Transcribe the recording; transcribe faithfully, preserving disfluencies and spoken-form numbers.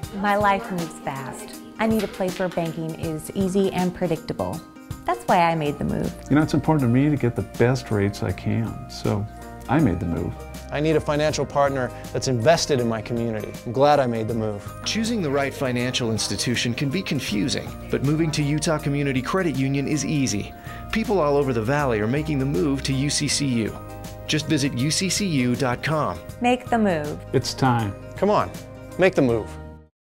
My life moves fast. I need a place where banking is easy and predictable. That's why I made the move. You know, it's important to me to get the best rates I can, so I made the move. I need a financial partner that's invested in my community. I'm glad I made the move. Choosing the right financial institution can be confusing, but moving to Utah Community Credit Union is easy. People all over the valley are making the move to U C C U. Just visit U C C U dot com. Make the move. It's time. Come on, make the move.